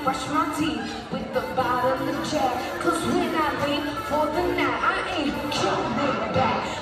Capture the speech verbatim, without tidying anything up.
brush my teeth with the bottom of the chair. Cause when I leave for the night, I ain't coming back.